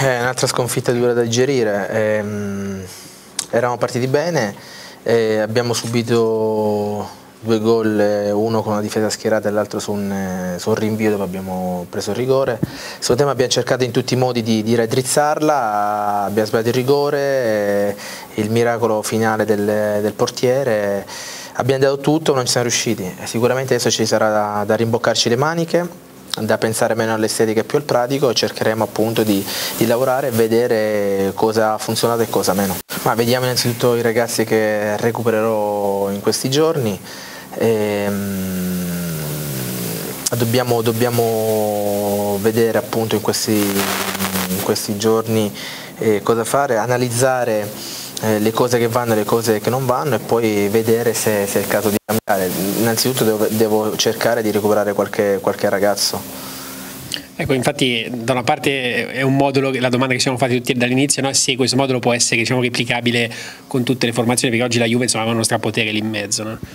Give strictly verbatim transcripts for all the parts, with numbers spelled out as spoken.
È un'altra sconfitta dura da digerire. Ehm, eravamo partiti bene, eh, abbiamo subito due gol, uno con una difesa schierata e l'altro su, su un rinvio dove abbiamo preso il rigore. Secondo tempo abbiamo cercato in tutti i modi di, di raddrizzarla, abbiamo sbagliato il rigore, eh, il miracolo finale del, del portiere. Abbiamo dato tutto, non ci siamo riusciti. Sicuramente adesso ci sarà da, da rimboccarci le maniche, da pensare meno all'estetica e più al pratico, e cercheremo appunto di, di lavorare e vedere cosa ha funzionato e cosa meno. Ma vediamo innanzitutto i ragazzi che recupererò in questi giorni. Ehm, dobbiamo, dobbiamo vedere appunto in questi, in questi giorni eh, cosa fare, analizzare eh, le cose che vanno e le cose che non vanno, e poi vedere se, se è il caso di cambiare. Innanzitutto devo, devo cercare di recuperare qualche, qualche ragazzo. Ecco, infatti da una parte è un modulo, la domanda che ci siamo fatti tutti dall'inizio, no? Se questo modulo può essere, diciamo, replicabile con tutte le formazioni, perché oggi la Juve, insomma, ha uno strapotere lì in mezzo, no?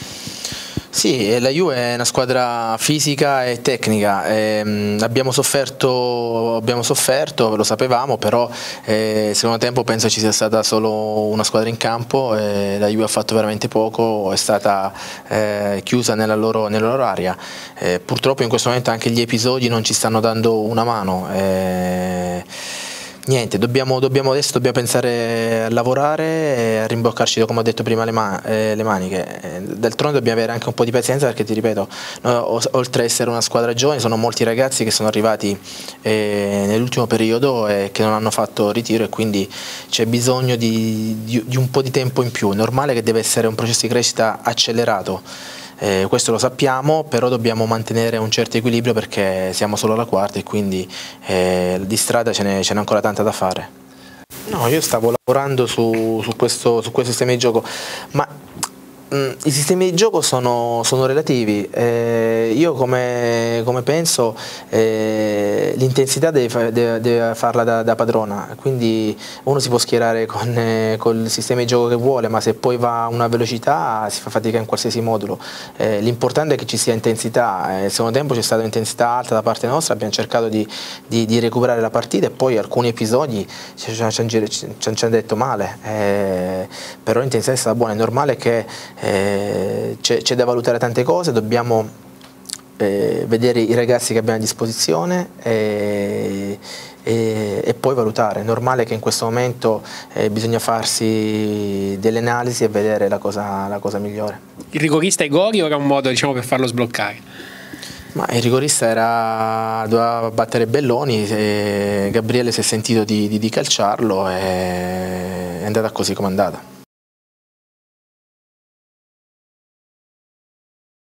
Sì, la Juve è una squadra fisica e tecnica, ehm, abbiamo sofferto, abbiamo sofferto, lo sapevamo, però eh, secondo tempo penso ci sia stata solo una squadra in campo, eh, la Juve ha fatto veramente poco, è stata eh, chiusa nella loro, nella loro area. Eh, purtroppo in questo momento anche gli episodi non ci stanno dando una mano. Eh, Niente, dobbiamo, dobbiamo adesso dobbiamo pensare a lavorare e a rimboccarci, come ho detto prima, le, man eh, le maniche. Eh, d'altronde dobbiamo avere anche un po' di pazienza, perché ti ripeto, no, oltre ad essere una squadra giovane, sono molti ragazzi che sono arrivati eh, nell'ultimo periodo e che non hanno fatto ritiro, e quindi c'è bisogno di, di, di un po' di tempo in più. È normale che deve essere un processo di crescita accelerato. Eh, questo lo sappiamo, però dobbiamo mantenere un certo equilibrio, perché siamo solo alla quarta e quindi eh, di strada ce n'è ancora tanta da fare. No, io stavo lavorando su, su, questo, su questo sistema di gioco, ma mh, i sistemi di gioco sono, sono relativi. Eh, io come, come penso, eh, l'intensità deve, deve, deve farla da, da padrona, quindi uno si può schierare con, eh, col sistema di gioco che vuole, ma se poi va a una velocità si fa fatica in qualsiasi modulo. Eh, l'importante è che ci sia intensità. Nel secondo tempo c'è stata un'intensità alta da parte nostra, abbiamo cercato di, di, di recuperare la partita, e poi alcuni episodi ci, ci, ci, ci, ci hanno detto male, eh, però l'intensità è stata buona. È normale che eh, c'è da valutare tante cose, dobbiamo eh, vedere i ragazzi che abbiamo a disposizione e, e, e poi valutare. È normale che in questo momento eh, bisogna farsi delle analisi e vedere la cosa, la cosa migliore. Il rigorista è Gori o era un modo, diciamo, per farlo sbloccare? Ma il rigorista era, doveva battere Belloni, e Gabriele si è sentito di, di, di calciarlo, e è andata così come è andata.